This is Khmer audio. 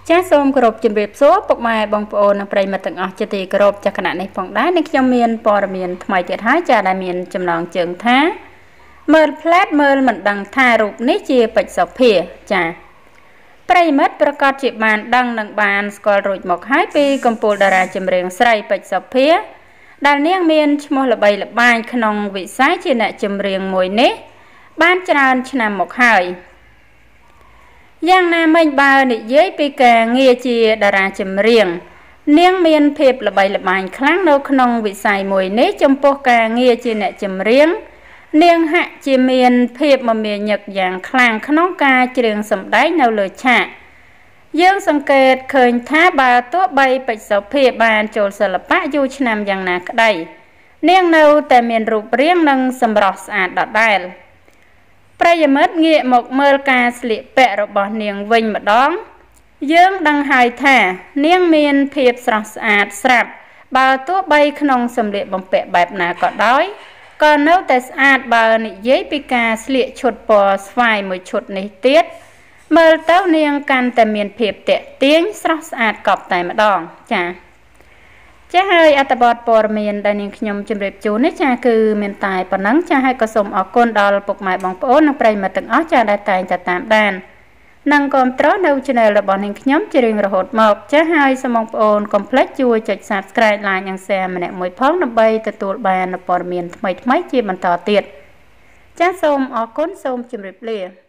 ចាសសូមគោរពជំរាបសួរពុកម៉ែបងប្អូននិងប្រិយមិត្តទាំងអស់ជាទីគោរពចាស់គណៈនេះផងដែរនេះខ្ញុំមានព័ត៌មានថ្មីទៀតហើយចាដែលមានចំណងជើងថាមើលផ្លែតមើលមិនដឹងថារូបនេះជាបច្ចុប្ភាចាប្រិយមិត្តប្រកាសជាបានដឹងនិងបានស្គាល់រួចមកហើយពីកំពូលតារាចម្រៀងស្រីបច្ចុប្ភាដែលនាងមានឈ្មោះល្បីល្បាញក្នុងវិស័យជាអ្នកចម្រៀងមួយនេះបានច្រើនឆ្នាំមកហើយយ៉ាងណាមិញបើនិយាយពីការងារជាតារាចម្រៀងនាងមានភាពល្បីល្បាញខ្លាំងនៅក្នុងវិស័យមួយនេះចំពោះការងារជាអ្នកចម្រៀងនាងហាក់ជាមានភាពមមាញឹកយ៉ាងខ្លាំងក្នុងការច្រៀងសម្ដែងនៅលើឆាកយើងសង្កេតឃើញថាបើទោះបីបច្ចុប្បន្នបានចូលសិល្បៈយូរឆ្នាំយ៉ាងណាក្តីនាងនៅតែមានរូបរាងនិងសម្រស់ស្អាតដដែលប្រិយមិត្តងាកមកមើលការស្លៀកពាក់របស់នាងវិញម្ដងយើងដឹងហើយថានាងមានភាពស្រស់ស្អាតស្រាប់បើទោះបីក្នុងសម្លៀកបំពាក់បែបណាក៏ដោយក៏នៅតែស្អាតបើនិយាយពីការស្លៀកឈុតពណ៌ស្វាយមួយឈុតនេះទៀតមើលទៅនាងកាន់តែមានភាពទាក់ទាញស្រស់ស្អាតកប់តែម្ដងចាហើយអត្ថបទព័ត៌មានដែលនាងខ្ញុំជម្រាបជូននេះចាគឺមានតែប៉ុណ្ណឹងចាហើយក៏សូមអរគុណដល់ពុកម៉ែបងប្អូននិងប្រិយមិត្តទាំងអស់ចាដែលតែងតែតាមដាននិងគាំទ្រនៅ Channel របស់នាងខ្ញុំជារៀងរហូតមកចាហើយសូមបងប្អូនកុំភ្លេចជួយចុច Subscribe Like និង Share ម្នាក់មួយផងដើម្បីទទួលបានព័ត៌មានថ្មីៗជាបន្តទៀតចាសូមអរគុណសូមជម្រាបលា